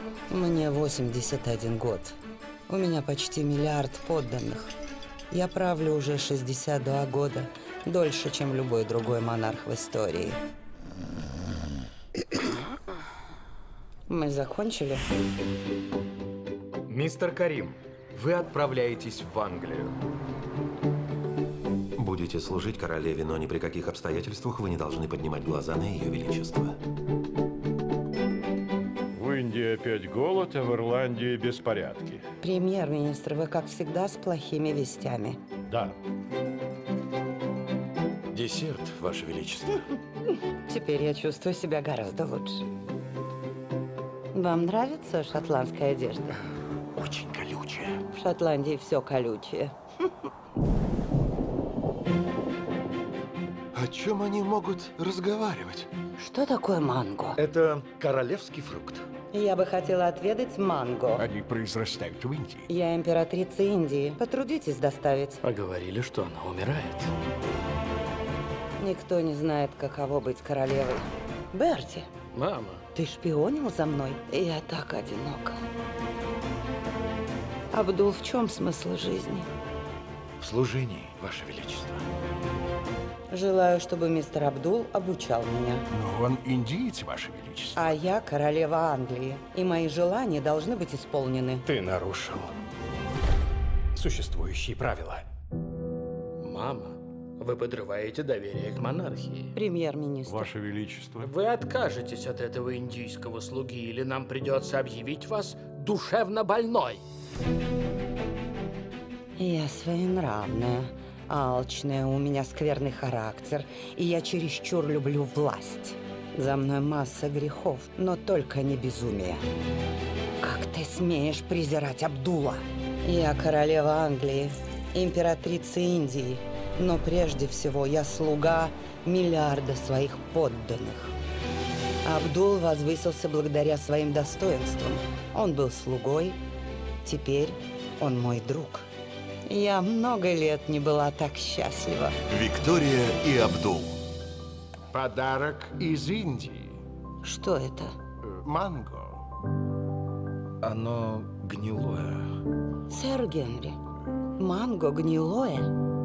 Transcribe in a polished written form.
Мне 81 год. У меня почти миллиард подданных. Я правлю уже 62 года. Дольше, чем любой другой монарх в истории. Мы закончили? Мистер Карим, вы отправляетесь в Англию. Будете служить королеве, но ни при каких обстоятельствах вы не должны поднимать глаза на ее величество. В Индии опять голод, а в Ирландии беспорядки. Премьер-министр, вы, как всегда, с плохими вестями. Да. Десерт, Ваше Величество. Теперь я чувствую себя гораздо лучше. Вам нравится шотландская одежда? Очень колючая. В Шотландии все колючее. О чем они могут разговаривать? Что такое манго? Это королевский фрукт. Я бы хотела отведать манго. Они произрастают в Индии. Я императрица Индии. Потрудитесь доставить. А говорили, что она умирает. Никто не знает, каково быть королевой. Берти, Мама. ты шпионил за мной? Я так одинока. Абдул, в чем смысл жизни? В служении, Ваше Величество. Желаю, чтобы мистер Абдул обучал меня. Но он индиец, Ваше Величество. А я королева Англии, и мои желания должны быть исполнены. Ты нарушил существующие правила. Мама, вы подрываете доверие к монархии. Премьер-министр. Ваше Величество. Вы откажетесь от этого индийского слуги, или нам придется объявить вас душевно больной. Я своенравная, алчная, у меня скверный характер, и я чересчур люблю власть. За мной масса грехов, но только не безумие. Как ты смеешь презирать Абдула? Я королева Англии, императрица Индии, но прежде всего я слуга миллиарда своих подданных. Абдул возвысился благодаря своим достоинствам. Он был слугой, теперь он мой друг. Я много лет не была так счастлива. Виктория и Абдул. Подарок из Индии. Что это? Манго. Оно гнилое. Сэр Генри, манго гнилое?